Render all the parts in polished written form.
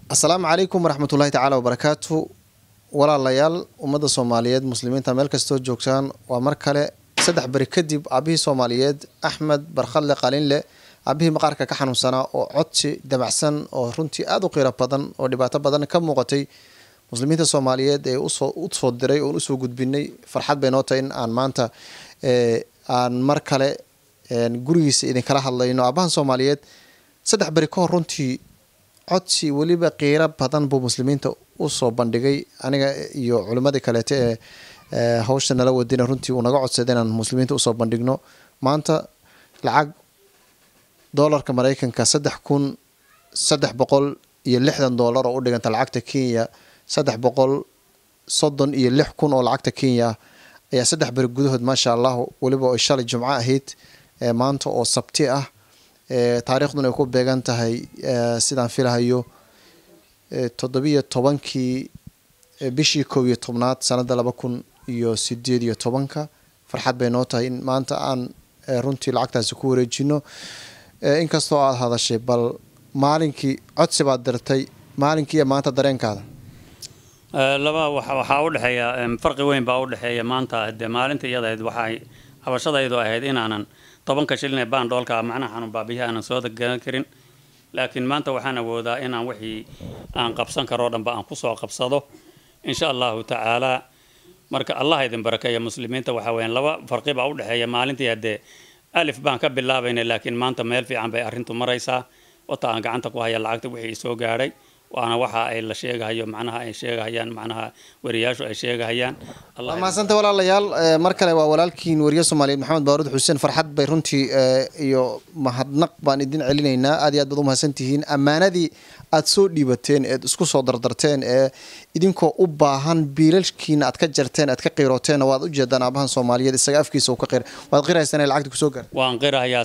السلام عليكم ورحمة الله تعالى وبركاته ولا ليال ومدى صوماليات مسلمين تمال كستو جوكسان ومركلة سدح بركدي أبيه صوماليات أحمد برخل قالين له أبيه مقاركة كحنو سنة وعدتي دمعسن ورنتي أدو قيرة بدن ودبعت بدن كم وقتي مسلمين الصوماليات أصفد دري ونسو قد بني فرحات بيناتين عن مانتا عن مركلة جوريس إذا كره الله إنه أبان صوماليات سدح بريكون رنتي codsi waliba qiira badan buu muslimiinta u soo bandhigay aniga iyo culimada kale hawsha nala wadina runtii uu naga codsaday inaan muslimiinta u soo bandhigno maanta lacag dollarka Mareykanka $3,360 oo u dhiganta lacagta Kenya $336,000 oo lacagta Kenya ayaa saddex bari gudahood ma sha Allah waliba oo shalay Jumco ahayd maanta oo Sabti ah taariikhduna ay ku beegan tahay sidaan filahayo 17kii bishii 11aad sanada 2018 farxad bay noo tahay in maanta aan runtii lacagtaas ku wareejino inkastoo aad hadashay bal maalinkii codsi baad dirtay maalinkii maanta dareenkaada laba waxa u dhaxeeya farqi weyn baa u dhaxeeya maanta maalinta iyada waxay habashadaydu ahayd inaanan 10 shilin baan doolka macnaha xanun baabiyaha aan soo dagan karin laakiin maanta waxaan awoodaa inaan wixii aan qabsan karo dhanba aan ku soo qabsado insha Allah ta'ala marka Allah idin barakeeyo muslimiinta waxa weyn laba farqi baa u dhaxeeya maalintii hadee alif baan ka bilaabaynay laakiin maanta meel fiican bay arintu maraysaa wata aan gacanta ku haya lacagta wixii soo gaaray waana waxa ay la sheegayo macnaha ay sheegayaan macnaha wariyaashu ay sheegayaan Allah ma santa walaalayaal mar kale waa walaalkiin wariye Soomaaliyeed Maxamed Baaruud Xuseen farxad bay runtii iyo mahadnaq baan idin celinaynaa aad iyo aad baad u mahadsantihiin amaanadii aad soo dhiibateen ee isku soo dardarteen ee idinkoo u baahan biilalkiina aad ka jarteen aad ka qiirooteen waad u jeedaan abahan Soomaaliyeed isaga afkiisa uu ka qir waad qiraysaan lacagta ku soo gaar waan qirayaa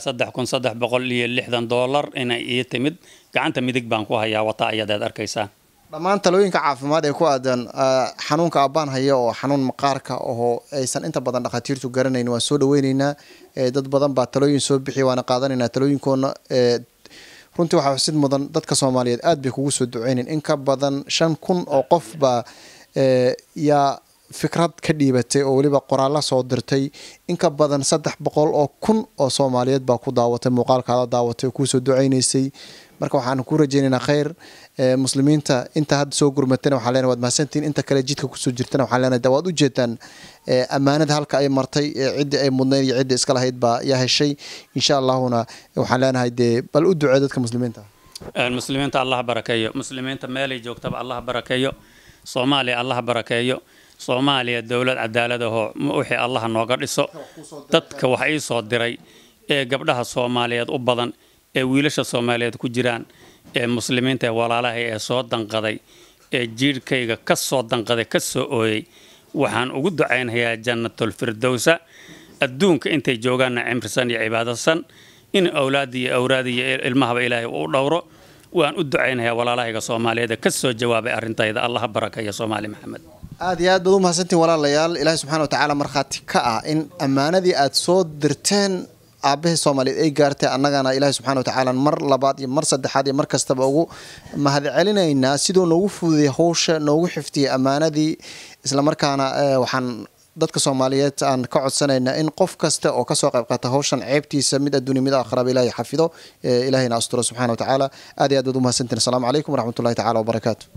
$3,360 inay ii timid gacanta midig baan ku hayaa wata ayadaad arkaysaa dhammaan talooyinka caafimaad ee ku aadan xanuunka abaan haya oo xanuun maqaarka oo aysan inta badan dhaqaatiirtu garanayn waan soo dhaweynaynaa dad badan baa talooyin soo bixi waana qaadanaynaa talooyinkoona runtii waxa xusid mudan dadka Soomaaliyeed aad bay kugu soo duceyneen in ka badan 5,000 oo qof baa yaa fikrad ka dhiibatay oo waliba qoraal soo dirtay in ka badan 300,000 oo Soomaaliyeed baa ku daawatay muuqaalkaada daawatay ku soo duceynaysay marka waxaan ku rajaynaynaa khayr muslimiinta inta had soo gurmatana waxa leenahay waad mahadsantiin inta kale jidka ku soo jirtana waxa leenahay daawad u jeetaan amaanada halka ay martay cid ay mudnayd iyo cid iska lahayd baa yaa heshay insha Allahuna waxa leenahay bal u ducee dadka muslimiinta Allah barakeeyo muslimiinta meel ay joogtaba Allah barakeeyo Soomaaliya Allah barakeeyo Soomaaliya dawlad cadaalad ah oo wixii Allah nooga dhiso dadka wax ay soo diray ee gabdhaha Soomaaliyeed u badan ee wiilasha Soomaaliyeed ku jiraan ee muslimiinta walaalaha ee soo danqaday ee jiirkayga ka soo danqaday ka soo ooyay waxaan ugu duceynayaa jannatul firdawsa adduunka intay joogaan cimrisan iyo cibaadasan in awlaadiyo ilmaha Ilaahay uu dhowro waan u duceynayaa walaalahayga Soomaaliyeed ka soo jawaabay arintayda Allah barakeeyo Soomaali Maxamed aad iyo aad baad u mahadsantiin walaalayaal Ilaahay subhanahu wa ta'ala marxaati ka ah in amaanadii aad soo dirteen aabaha Soomaaliyeed ay gaartay annagana Ilaahay subhanahu wa ta'ala mar labaad iyo mar saddexaad iyo mar kastaba ugu mahad celinaynaa sidoo noogu fududay hawsha noogu xifdiyay amaanadii isla markaana waxaan dadka Soomaaliyeed aan ka codsanaynaa in qof kasta oo ka soo qayb qaata hawshan ceebtiisa mid adduunyo mid aakhira Ilaahay xafido Ilaahayna asturo subhanahu wa ta'ala aad iyo aad u mahadsantiin assalamu alaykum wa rahmatullahi ta'ala wa barakaatuh